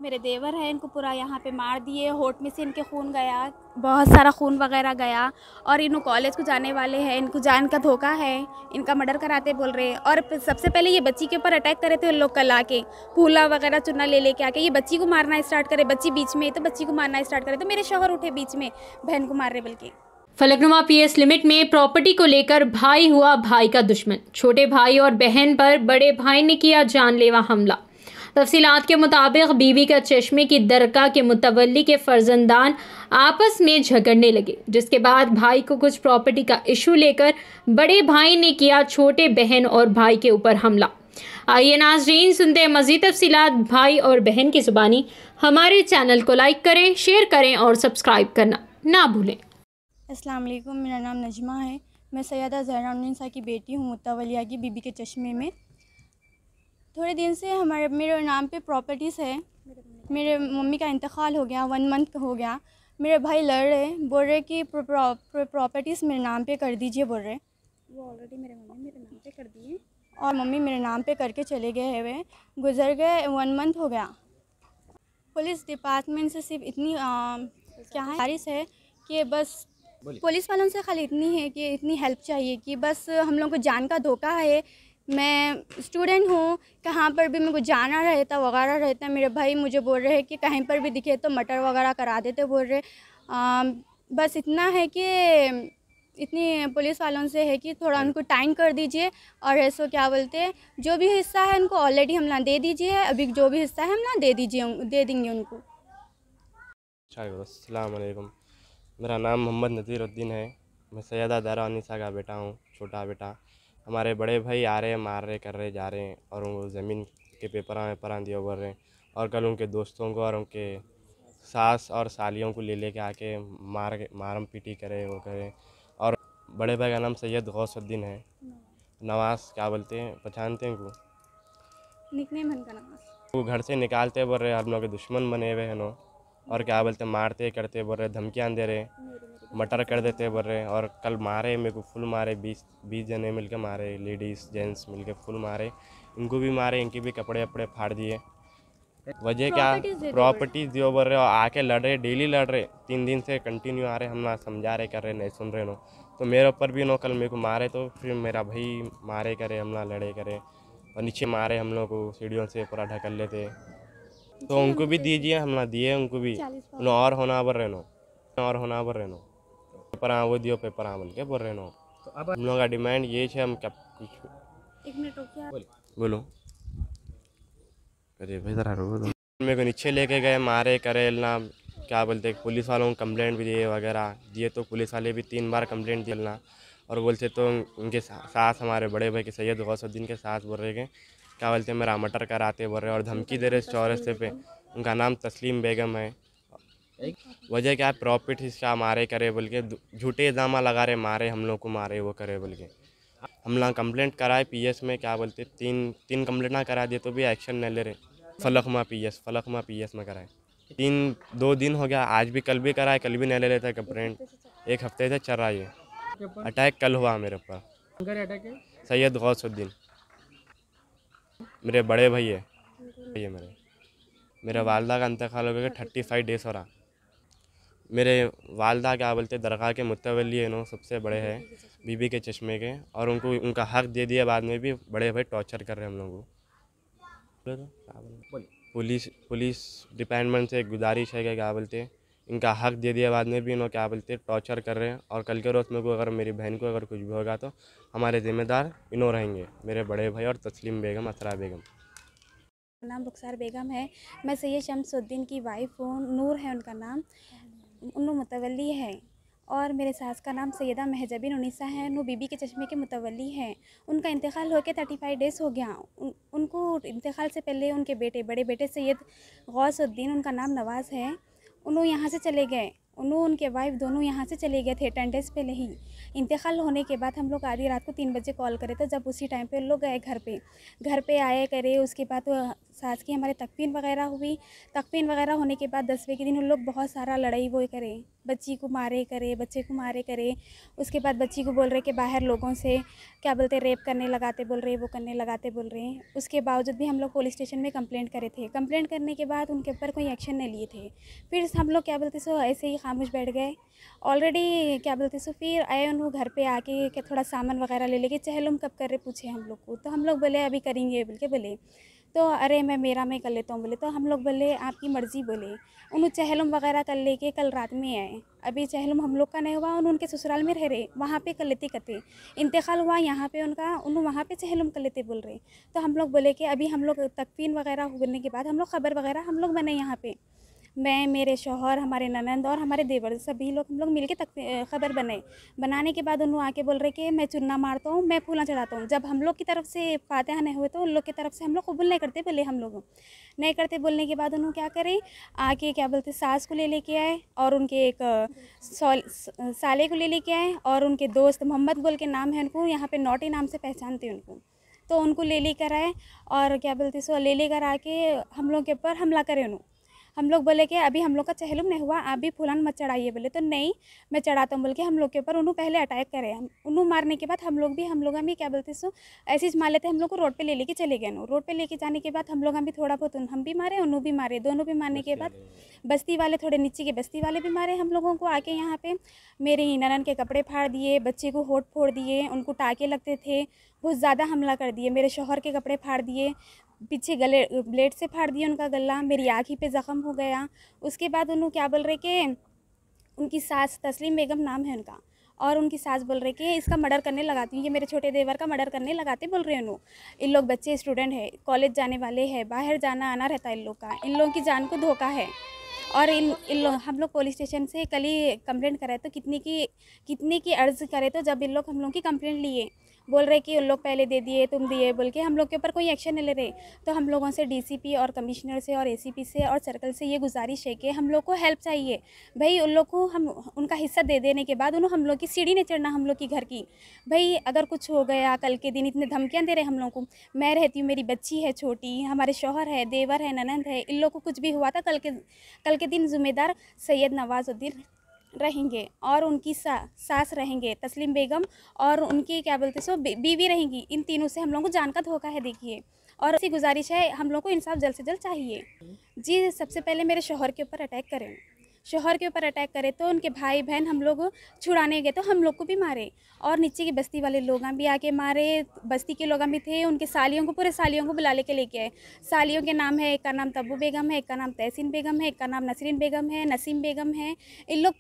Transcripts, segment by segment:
मेरे देवर है, इनको पूरा यहाँ पे मार दिए, होठ में से इनके खून गया, बहुत सारा खून वगैरह गया। और इन्हों कॉलेज को जाने वाले हैं, इनको जान का धोखा है, इनका मर्डर कराते बोल रहे हैं। और सबसे पहले ये बच्ची के ऊपर अटैक करे थे लोग कल आके, फूला वगैरह चुना ले लेके आके ये बच्ची को मारना स्टार्ट करे, बच्ची बीच में, तो बच्ची को मारना स्टार्ट करे, तो मेरे शौहर उठे बीच में, बहन को मार रहे बल्कि। फलकनुमा पीएस लिमिट में प्रॉपर्टी को लेकर भाई हुआ भाई का दुश्मन, छोटे भाई और बहन पर बड़े भाई ने किया जानलेवा हमला। तफसीलात के मुताबिक बीवी का चश्मे की दरगाह के मुतवल्ली के फर्जंदान आपस में झगड़ने लगे, जिसके बाद भाई को कुछ प्रॉपर्टी का इशू लेकर बड़े भाई ने किया छोटे बहन और भाई के ऊपर हमला। आइए नाज़रीन सुनते हैं मज़ीद तफसीलात भाई और बहन की ज़ुबानी। हमारे चैनल को लाइक करें, शेयर करें और सब्सक्राइब करना ना भूलें। अस्सलाम वालेकुम, मेरा नाम नजमा है। मैं सैयदा ज़हरा उन्नीसा की बेटी हूँ, मुतवलिया की बीबी के चश्मे में। थोड़े दिन से मेरे नाम पे प्रॉपर्टीज़ है। मेरे मम्मी का इंतकाल हो गया, 1 मंथ हो गया। मेरे भाई लड़ रहे, बोल रहे कि प्रॉपर्टीज़ मेरे नाम पे कर दीजिए, बोल रहे। वो ऑलरेडी मेरे मम्मी मेरे नाम पे कर दिए और मम्मी मेरे नाम पे करके चले गए हुए, गुजर गए 1 मंथ हो गया। पुलिस डिपार्टमेंट से सिर्फ इतनी क्या है गुजारिश है कि बस पुलिस वालों से खाली इतनी है कि इतनी हेल्प चाहिए कि बस हम लोग को जान का धोखा है। मैं स्टूडेंट हूँ, कहाँ पर भी मेरे को जाना रहता वगैरह रहता, मेरे भाई मुझे बोल रहे हैं कि कहीं पर भी दिखे तो मटर वगैरह करा देते बोल रहे। बस इतना है कि इतनी पुलिस वालों से है कि थोड़ा उनको टाइम कर दीजिए। और ऐसो क्या बोलते हैं, जो भी हिस्सा है उनको ऑलरेडी हम ना दे दीजिए, अभी जो भी हिस्सा है हम ना दे देंगे उनको। अस्सलाम वालेकुम, मेरा नाम मोहम्मद नज़ीरुद्दीन है। मैं सैयदा ज़हरा उन्नीसा का बेटा हूँ, छोटा बेटा। हमारे बड़े भाई आ रहे, मार रहे, कर रहे, जा रहे हैं और वो ज़मीन के पेपर दिए बोल रहे हैं। और कल उनके दोस्तों को और उनके सास और सालियों को ले लेके आके मारम पीटी करे, वो करे। और बड़े भाई का नाम सैयद गौसुद्दीन है, नवाज़ क्या बोलते हैं, पहचानते हैं को? निकनेम है उनका नवाज़। वो घर से निकालते बोल रहे, हम लोग के दुश्मन बने हुए हैं नो। और क्या बोलते, मारते करते बोल रहे, धमकियाँ दे रहे, मर्डर कर देते बोल रहे। और कल मारे, मेरे को फुल मारे, 20 जने मिलके मारे, लेडीज़ जेंट्स मिलके फुल मारे। इनको भी मारे, इनके भी कपड़े वपड़े फाड़ दिए। वजह क्या, प्रॉपर्टीज दियो बोल रहे और आके लड़ रहे, डेली लड़ रहे, 3 दिन से कंटिन्यू आ रहे, हम ना समझा रहे, कर रहे, नहीं सुन रहे नो। तो मेरे ऊपर भी नो, कल मेरे को मारे तो फिर मेरा भाई मारे करे, हम ना लड़े करे। और नीचे मारे हम लोग को, सीढ़ियों से पूरा ढकल लेते। तो उनको भी दीजिए, हम ना दिए उनको भी। और होना बोल रहे नो, और होना बोल रहे नो, पेपर वो दियो, पेपर बोल के बोल रहे नो। तो अब हम लोग का डिमांड ये है, हम क्या कुछ 1 मिनट रुकिए, बोलो अरे भाई ज़रा रो दो। मेरे को नीचे लेके गए, मारे करे ना, क्या बोलते, पुलिस वालों को कंप्लेंट भी दिए वगैरह दिए। तो पुलिस वाले भी 3 बार कंप्लेंट दिए ना। और बोलते तो उनके सास, हमारे बड़े भाई के सैयद गौसुद्दीन के सास बोल रहे कि क्या बोलते मेरा मटर कराते बोल रहे और धमकी दे रहे चौरस्ते पे। उनका नाम तस्लीम बेगम है। वजह क्या है, प्रॉफिट हिस्सा मारे करे बोल के, झूठे इल्ज़ाम लगा रहे, मारे हम लोग को, मारे वो करे बोल के। हम लोग कंप्लेंट कराए पीएस में, क्या बोलते, तीन कंप्लेंट ना करा दिए तो भी एक्शन नहीं ले रहे। फलकनुमा पीएस में कराए, 2 दिन हो गया, आज भी कल भी कराए, कल भी नहीं ले लेते कंप्लेंट। 1 हफ्ते से चल रहा है ये। अटैक कल हुआ मेरे ऊपर, सैयद गौसुद्दीन, मेरे बड़े भाई है ये। मेरे वालदा का इंतकाल हो गया, 35 डेज़ हो रहा। मेरे वालदा क्या बोलते, दरगाह के मुतवल्ली है नो, सबसे बड़े हैं बीबी के चश्मे के। और उनको उनका हक दे दिया, बाद में भी बड़े भाई टॉर्चर कर रहे हैं हम लोगों को। पुलिस डिपार्टमेंट से गुजारिश है कि क्या बोलते, इनका हक दे दिया, बाद में भी इन्हों क्या बोलते टॉर्चर कर रहे हैं। और कल के रोज़ में को अगर मेरी बहन को अगर कुछ भी होगा तो हमारे ज़िम्मेदार इन्हों रहेंगे, मेरे बड़े भाई और तस्लीम बेगम, असरा बेगम। नाम रुखसार बेगम है। मैं सैयद शमसुद्दीन की वाइफ हूँ, नूर है उनका नाम, उन्हों मुतवल्ली है। और मेरे सास का नाम सैयदा महजबीन उन्नीसा है, उन्हों बीबी के चश्मे के मुतवल्ली हैं। उनका इंतकाल होकर 35 डेज़ हो गया। उनको इंतकाल से पहले उनके बड़े बेटे सैयद गौसुद्दीन, उनका नाम नवाज़ है, उन्होंने यहाँ से चले गए। उनके वाइफ दोनों यहाँ से चले गए थे 10 डेज़ पहले ही। इंतकाल होने के बाद हम लोग आधी रात को 3 बजे कॉल करे थे, जब उसी टाइम पे लोग गए घर पे आए करे। उसके बाद सास की हमारे तकफीन वगैरह हुई। तकफीन वगैरह होने के बाद 10वें के दिन उन लोग बहुत सारा लड़ाई वो करे, बच्ची को मारे करे, बच्चे को मारे करे। उसके बाद बच्ची को बोल रहे कि बाहर लोगों से क्या बोलते रेप करने लगाते बोल रहे, वो करने लगाते बोल रहे हैं। उसके बावजूद भी हम लोग पुलिस स्टेशन में कंप्लेंट करे थे। कंप्लेंट करने के बाद उनके ऊपर कोई एक्शन नहीं लिए थे। फिर हम लोग क्या बोलते सो ऐसे ही खामोश बैठ गए। ऑलरेडी क्या बोलते सो फिर आए उन घर पे आके कि थोड़ा सामान वगैरह ले लेके चहलम कब कर रहे पूछे हम लोग को। तो हम लोग बोले अभी करेंगे बोल के बोले। तो अरे मैं कर लेता हूँ बोले। तो हम लोग बोले आपकी मर्ज़ी बोले। उन्होंने चहलम वगैरह कर लेके कल रात में आए। अभी चहलम हम लोग का नहीं हुआ, उनके ससुराल में रह रहे, वहाँ पे कर लेते करते। इंतकाल हुआ यहाँ पे उनका, उन्होंने वहाँ पे चहलम कर लेते बोल रहे। तो हम लोग बोले कि अभी हम लोग तकफीन वगैरह होने के बाद हम लोग खबर वगैरह हम लोग बने यहाँ पे, मैं, मेरे शौहर, हमारे ननंद और हमारे देवर, सभी लोग हम लोग मिलके खबर बनाने के बाद उन्होंने आके बोल रहे कि मैं चुन्ना मारता हूँ, मैं फूला चढ़ाता हूँ। जब हम लोग की तरफ से फातिहा नहीं हुए तो उन लोग की तरफ से हम लोग कबूल नहीं करते बोले। हम लोग नहीं करते बोलने के बाद उन्होंने क्या करे, आके क्या बोलते सास को ले लेके आए और उनके एक साले को ले लेके आए और उनके दोस्त मोहम्मद बोल के नाम है उनको, यहाँ पे नौटी नाम से पहचानते उनको। तो उनको ले लेकर आए और क्या बोलते सो ले लेकर आके हम लोग के ऊपर हमला करे उन्होंने। हम लोग बोले कि अभी हम लोग का चहलम नहीं हुआ, आप भी फुलान मत चढ़ाइए बोले। तो नहीं मैं चढ़ाता हूँ बोल के हम लोग के ऊपर उन्होंने पहले अटैक करे। उन्होंने मारने के बाद हम लोग भी क्या बोलते सो ऐसे ही मार लेते। हम लोग को रोड पे ले लेके चले गए। रोड पे लेके जाने के बाद हम लोग भी थोड़ा बहुत हम भी मारे, उन्होंने भी मारे, दोनों भी मारने के बाद बस्ती वाले थोड़े नीचे के बस्ती वाले भी मारे हम लोगों को आके। यहाँ पे मेरे ननद के कपड़े फाड़ दिए, बच्चे को होठ फोड़ दिए, उनको टाके लगते थे, बहुत ज़्यादा हमला कर दिए। मेरे शौहर के कपड़े फाड़ दिए, पीछे गले ब्लेड से फाड़ दिया उनका गला, मेरी आँख ही पे ज़ख्म हो गया। उसके बाद उन्होंने क्या बोल रहे कि उनकी सास तस्लीम बेगम नाम है उनका, और उनकी सास बोल रहे कि इसका मर्डर करने लगाती हूँ, ये मेरे छोटे देवर का मर्डर करने लगाते बोल रहे हैं उन्होंने। इन लोग बच्चे स्टूडेंट है, कॉलेज जाने वाले हैं, बाहर जाना आना रहता है इन लोग का, इन लोगों की जान को धोखा है। और हम लोग पुलिस स्टेशन से कल ही कंप्लेंट करे तो कितनी की अर्ज़ करे तो जब इन लोग हम लोग की कंप्लेंट लिए बोल रहे कि उन लोग पहले दे दिए, तुम दिए बोल के हम लोग के ऊपर कोई एक्शन नहीं ले रहे। तो हम लोगों से डीसीपी और कमिश्नर से और एसीपी से और सर्कल से ये गुजारिश है कि हम लोग को हेल्प चाहिए भाई। उन लोग को हम उनका हिस्सा दे देने के बाद उन्होंने हम लोग की सीढ़ी नहीं चढ़ना हम लोग की घर की। भाई अगर कुछ हो गया कल के दिन, इतने धमकियाँ दे रहे हम लोग को। मैं रहती हूँ, मेरी बच्ची है छोटी, हमारे शौहर है, देवर है, ननंद है, इन लोग को कुछ भी हुआ था कल के दिन जिम्मेदार सैयद नवाजुद्दीन रहेंगे और उनकी सास रहेंगे तस्लीम बेगम और उनकी क्या बोलते सो बीवी रहेंगी। इन तीनों से हम लोगों को जान का धोखा है देखिए। और ऐसी गुजारिश है हम लोग को इंसाफ जल्द से जल्द चाहिए जी। सबसे पहले मेरे शौहर के ऊपर अटैक करें, शौहर के ऊपर अटैक करे तो उनके भाई बहन हम लोग छुड़ाने गए तो हम लोग को भी मारे और नीचे की बस्ती वाले लोग भी आके मारे। बस्ती के लोग भी थे, उनके सालियों को, पूरे सालियों को बुला लेके लेके आए। सालियों के नाम है, एक का नाम तब्बू बेगम है, एक का नाम तहसीन बेगम है, एक का नाम नसरीन बेगम है, नसीम बेगम है। इन लोग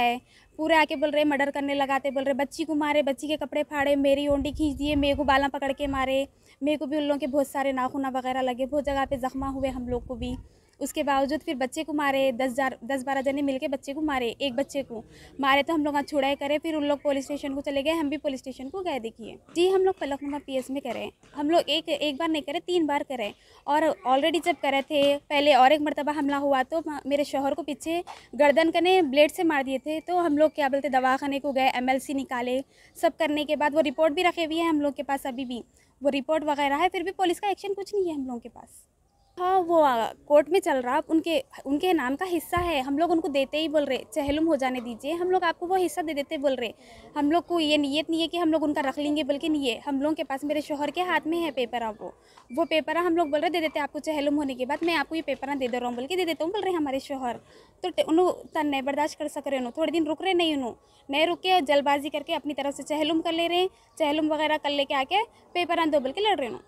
पूरे आके बोल रहे मर्डर करने लगाते, बोल रहे बच्ची को मारे, बच्ची के कपड़े फाड़े, मेरी ओंडी खींच दिए, मेरे को बाला पकड़ के मारे, मेरे को भी उन लोगों के बहुत सारे नाखूना वगैरह लगे, बहुत जगह पे जख्मा हुए हम लोग को भी। उसके बावजूद फिर बच्चे को मारे, 10-12 जने मिलके बच्चे को मारे, एक बच्चे को मारे तो हम लोग छुड़ाई करे। फिर उन लोग पुलिस स्टेशन को चले गए, हम भी पुलिस स्टेशन को गए देखिए जी। हम लोग फलकनुमा PS में करे, हम लोग एक बार नहीं करे, 3 बार करे। और ऑलरेडी जब करे थे पहले और एक मरतबा हमला हुआ तो मेरे शौहर को पीछे गर्दन कने ब्लेड से मार दिए थे। तो हम लोग क्या बोलते दवाखाने को गए, MLC निकाले, सब करने के बाद वो रिपोर्ट भी रखे हुई है हम लोग के पास, अभी भी वो रिपोर्ट वगैरह है। फिर भी पुलिस का एक्शन कुछ नहीं है हम लोगों के पास। हाँ वो कोर्ट में चल रहा, उनके नाम का हिस्सा है, हम लोग उनको देते ही बोल रहे चहलुम हो जाने दीजिए, हम लोग आपको वो हिस्सा दे देते बोल रहे। हम लोग को ये नीयत नहीं है कि हम लोग उनका रख लेंगे, बल्कि नहीं है हम लोगों के पास, मेरे शौहर के हाथ में है पेपर। वो पेपर हम लोग बोल रहे दे देते आपको चहलुम होने के बाद, मैं आपको ये पेपर दे दे रहा हूँ बोल के दे देता हूँ बोल रहे हमारे शौहर। तो उन्होंने नहीं बर्दाश्त कर सक रहे, उन्होंने थोड़े दिन रुक रहे, नहीं रुक के जल्दबाजी करके अपनी तरफ से चहलुम कर ले रहे, चहलुम वगैरह कर लेके आके पेपर दो बोल के लड़ रहे हो।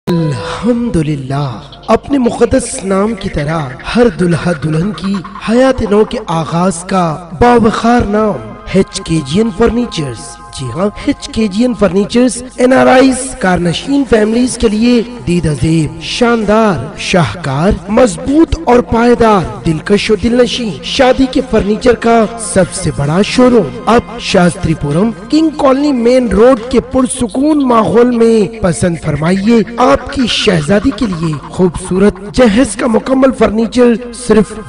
अल्हम्दुलिल्लाह, अपने मुक़द्दस नाम की तरह हर दुल्हा दुल्हन की हयात नौ के आगाज का बावखार नाम HKGN फर्नीचर्स। जी हाँ, HKGN फर्नीचर्स NRIs कारनशीन फैमिलीज के लिए दीदाज़ेब, शानदार, शाहकार, मजबूत और पायदार, दिलकश और दिलनशी शादी के फर्नीचर का सबसे बड़ा शोरूम अब Shastripuram king colony main road के पुरसुकून माहौल में। पसंद फरमाइए आपकी शहजादी के लिए खूबसूरत जहेज का मुकम्मल फर्नीचर सिर्फ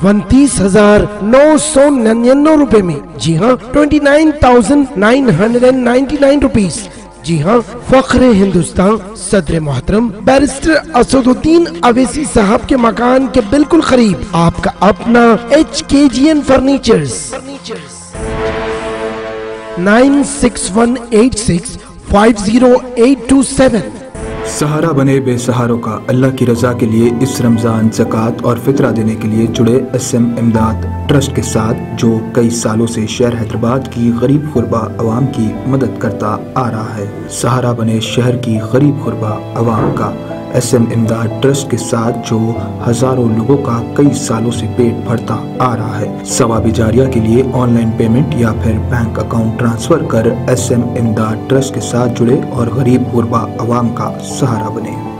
29,999 रुपए में। जी हाँ, 29,999 रुपीज। जी हाँ, फख्र हिंदुस्तान सदर मोहतरम बैरिस्टर असदुद्दीन अवैसी साहब के मकान के बिल्कुल करीब आपका अपना HKGN फर्नीचर्स 9618650827। सहारा बने बेसहारों का। अल्लाह की रजा के लिए इस रमजान ज़कात और फितरा देने के लिए जुड़े SM इमदाद ट्रस्ट के साथ, जो कई सालों से शहर हैदराबाद की गरीब गुरबा आवाम की मदद करता आ रहा है। सहारा बने शहर की गरीब गुरबा आवाम का SM इमदाद ट्रस्ट के साथ, जो हजारों लोगों का कई सालों से पेट भरता आ रहा है। सवाबी जारिया के लिए ऑनलाइन पेमेंट या फिर बैंक अकाउंट ट्रांसफर कर SM इमदाद ट्रस्ट के साथ जुड़े और गरीब गुरबा आवाम का सहारा बने।